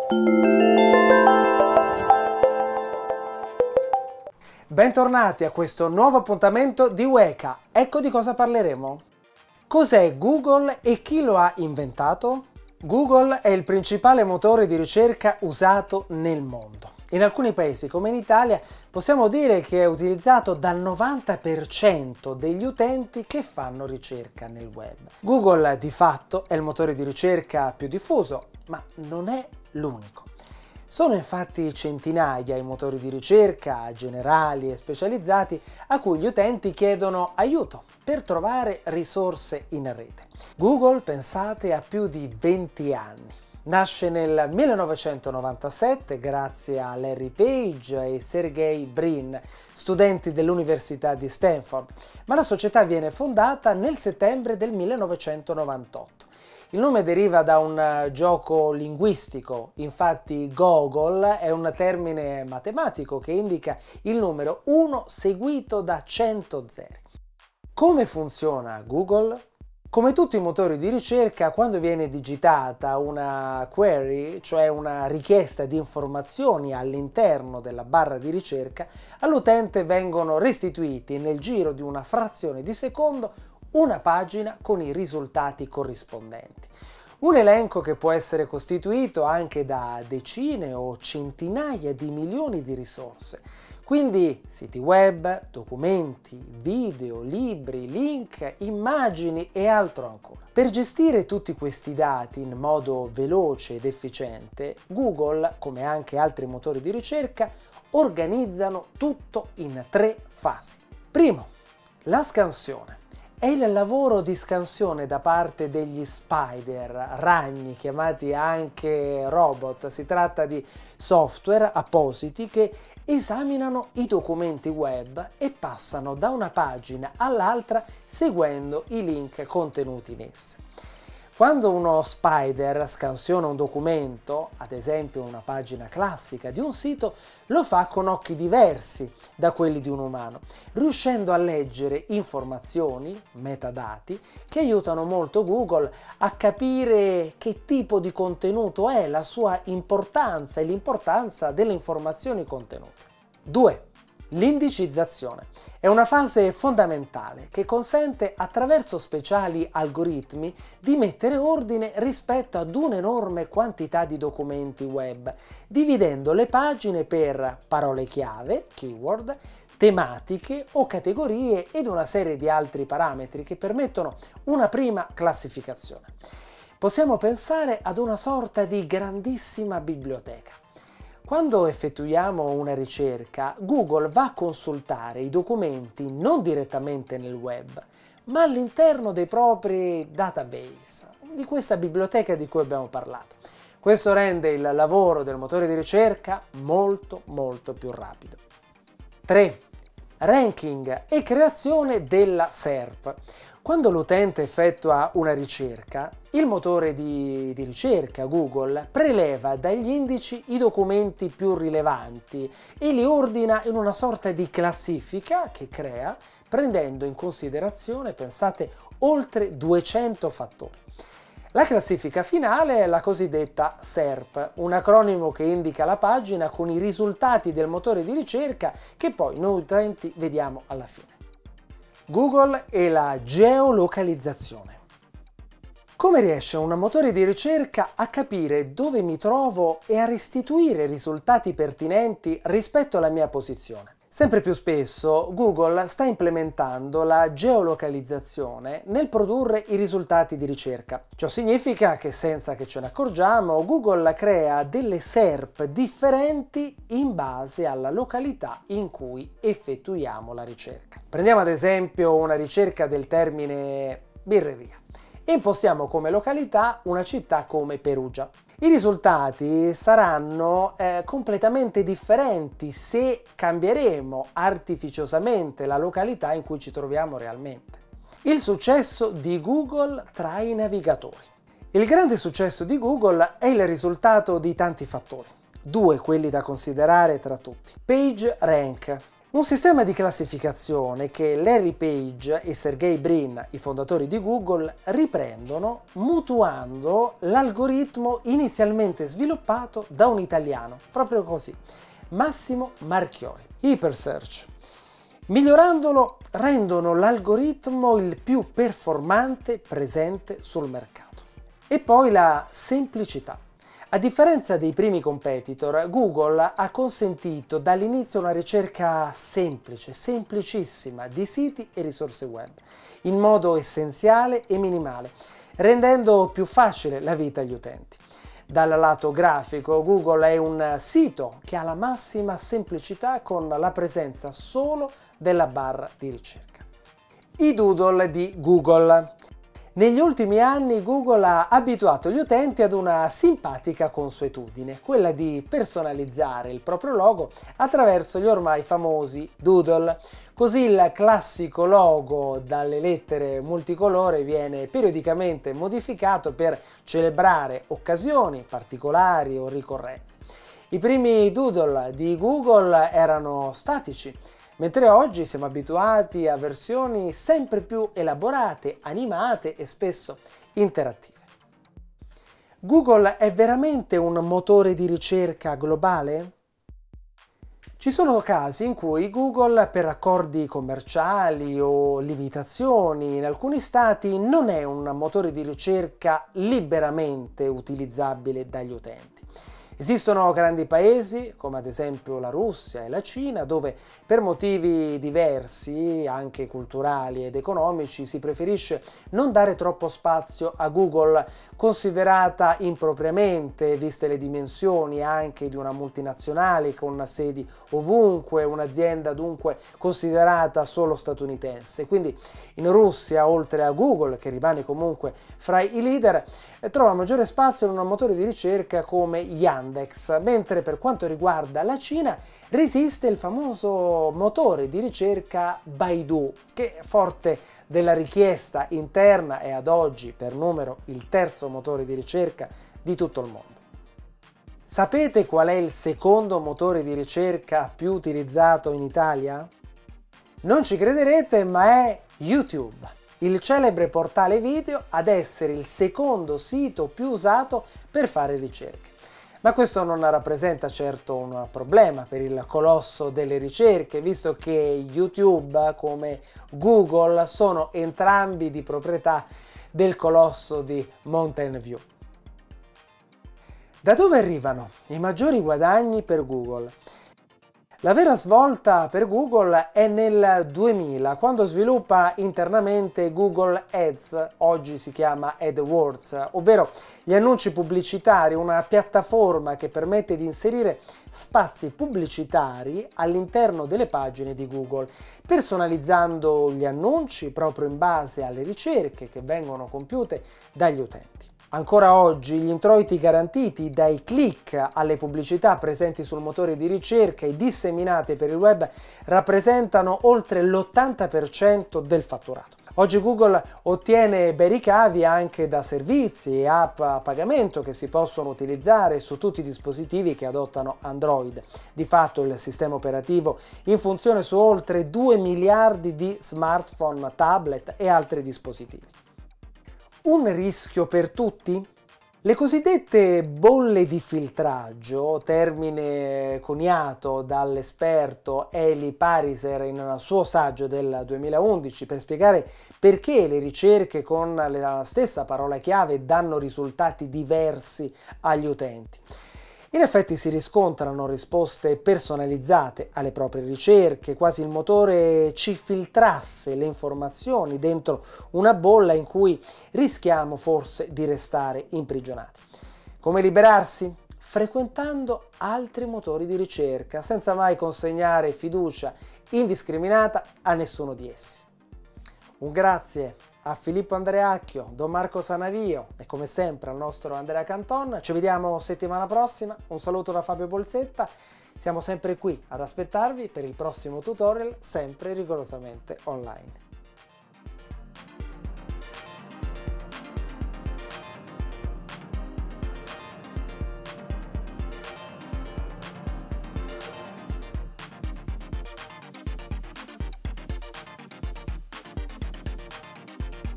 Bentornati a questo nuovo appuntamento di Weka. Ecco di cosa parleremo. Cos'è Google e chi lo ha inventato? Google è il principale motore di ricerca usato nel mondo. In alcuni paesi, come in Italia, possiamo dire che è utilizzato dal 90% degli utenti che fanno ricerca nel web. Google di fatto è il motore di ricerca più diffuso, ma non è l'unico. Sono infatti centinaia i motori di ricerca generali e specializzati a cui gli utenti chiedono aiuto per trovare risorse in rete. Google, pensate, ha più di 20 anni. Nasce nel 1997 grazie a Larry Page e Sergey Brin, studenti dell'Università di Stanford, ma la società viene fondata nel settembre del 1998. Il nome deriva da un gioco linguistico, infatti Gogol è un termine matematico che indica il numero 1 seguito da 100 zeri. Come funziona Google? Come tutti i motori di ricerca, quando viene digitata una query, cioè una richiesta di informazioni all'interno della barra di ricerca, all'utente vengono restituiti nel giro di una frazione di secondo una pagina con i risultati corrispondenti. Un elenco che può essere costituito anche da decine o centinaia di milioni di risorse. Quindi siti web, documenti, video, libri, link, immagini e altro ancora. Per gestire tutti questi dati in modo veloce ed efficiente, Google, come anche altri motori di ricerca, organizzano tutto in 3 fasi. Primo, la scansione. È il lavoro di scansione da parte degli spider, ragni, chiamati anche robot. Si tratta di software appositi che esaminano i documenti web e passano da una pagina all'altra seguendo i link contenuti in esse. Quando uno spider scansiona un documento, ad esempio una pagina classica di un sito, lo fa con occhi diversi da quelli di un umano, riuscendo a leggere informazioni, metadati, che aiutano molto Google a capire che tipo di contenuto è, la sua importanza e l'importanza delle informazioni contenute. 2. L'indicizzazione è una fase fondamentale che consente attraverso speciali algoritmi di mettere ordine rispetto ad un'enorme quantità di documenti web, dividendo le pagine per parole chiave, keyword, tematiche o categorie ed una serie di altri parametri che permettono una prima classificazione. Possiamo pensare ad una sorta di grandissima biblioteca. Quando effettuiamo una ricerca, Google va a consultare i documenti non direttamente nel web, ma all'interno dei propri database, di questa biblioteca di cui abbiamo parlato. Questo rende il lavoro del motore di ricerca molto più rapido. 3. Ranking e creazione della SERP. Quando l'utente effettua una ricerca, il motore di ricerca Google preleva dagli indici i documenti più rilevanti e li ordina in una sorta di classifica che crea, prendendo in considerazione, pensate, oltre 200 fattori. La classifica finale è la cosiddetta SERP, un acronimo che indica la pagina con i risultati del motore di ricerca che poi noi utenti vediamo alla fine. Google e la geolocalizzazione. Come riesce un motore di ricerca a capire dove mi trovo e a restituire risultati pertinenti rispetto alla mia posizione? Sempre più spesso Google sta implementando la geolocalizzazione nel produrre i risultati di ricerca. Ciò significa che senza che ce ne accorgiamo, Google crea delle SERP differenti in base alla località in cui effettuiamo la ricerca. Prendiamo ad esempio una ricerca del termine birreria. Impostiamo come località una città come Perugia. I risultati saranno completamente differenti se cambieremo artificiosamente la località in cui ci troviamo realmente. Il successo di Google tra i navigatori. Il grande successo di Google è il risultato di tanti fattori. 2 quelli da considerare tra tutti. PageRank. Un sistema di classificazione che Larry Page e Sergey Brin, i fondatori di Google, riprendono mutuando l'algoritmo inizialmente sviluppato da un italiano, proprio così, Massimo Marchiori. Hypersearch. Migliorandolo rendono l'algoritmo il più performante presente sul mercato. E poi la semplicità. A differenza dei primi competitor, Google ha consentito dall'inizio una ricerca semplice, semplicissima, di siti e risorse web, in modo essenziale e minimale, rendendo più facile la vita agli utenti. Dal lato grafico, Google è un sito che ha la massima semplicità con la presenza solo della barra di ricerca. I doodle di Google. Negli ultimi anni Google ha abituato gli utenti ad una simpatica consuetudine, quella di personalizzare il proprio logo attraverso gli ormai famosi doodle. Così il classico logo dalle lettere multicolore viene periodicamente modificato per celebrare occasioni particolari o ricorrenze. I primi doodle di Google erano statici, mentre oggi siamo abituati a versioni sempre più elaborate, animate e spesso interattive. Google è veramente un motore di ricerca globale? Ci sono casi in cui Google, per accordi commerciali o limitazioni in alcuni stati, non è un motore di ricerca liberamente utilizzabile dagli utenti. Esistono grandi paesi, come ad esempio la Russia e la Cina, dove per motivi diversi, anche culturali ed economici, si preferisce non dare troppo spazio a Google, considerata impropriamente, viste le dimensioni anche di una multinazionale con sedi ovunque, un'azienda dunque considerata solo statunitense. Quindi in Russia, oltre a Google, che rimane comunque fra i leader, trova maggiore spazio in un motore di ricerca come Yandex, mentre per quanto riguarda la Cina resiste il famoso motore di ricerca Baidu, che forte della richiesta interna è ad oggi per numero il terzo motore di ricerca di tutto il mondo. Sapete qual è il secondo motore di ricerca più utilizzato in Italia? Non ci crederete, ma è YouTube, il celebre portale video ad essere il secondo sito più usato per fare ricerche. Ma questo non rappresenta certo un problema per il colosso delle ricerche, visto che YouTube, come Google, sono entrambi di proprietà del colosso di Mountain View. Da dove arrivano i maggiori guadagni per Google? La vera svolta per Google è nel 2000, quando sviluppa internamente Google Ads, oggi si chiama AdWords, ovvero gli annunci pubblicitari, una piattaforma che permette di inserire spazi pubblicitari all'interno delle pagine di Google, personalizzando gli annunci proprio in base alle ricerche che vengono compiute dagli utenti. Ancora oggi gli introiti garantiti dai click alle pubblicità presenti sul motore di ricerca e disseminate per il web rappresentano oltre l'80% del fatturato. Oggi Google ottiene bei ricavi anche da servizi e app a pagamento che si possono utilizzare su tutti i dispositivi che adottano Android. Di fatto il sistema operativo in funzione su oltre 2 miliardi di smartphone, tablet e altri dispositivi. Un rischio per tutti? Le cosiddette bolle di filtraggio, termine coniato dall'esperto Eli Pariser in un suo saggio del 2011 per spiegare perché le ricerche con la stessa parola chiave danno risultati diversi agli utenti. In effetti si riscontrano risposte personalizzate alle proprie ricerche, quasi il motore ci filtrasse le informazioni dentro una bolla in cui rischiamo forse di restare imprigionati. Come liberarsi? Frequentando altri motori di ricerca, senza mai consegnare fiducia indiscriminata a nessuno di essi. Un grazie a Filippo Andreacchio, Don Marco Sanavio e come sempre al nostro Andrea Canton. Ci vediamo settimana prossima. Un saluto da Fabio Bolsetta. Siamo sempre qui ad aspettarvi per il prossimo tutorial, sempre rigorosamente online.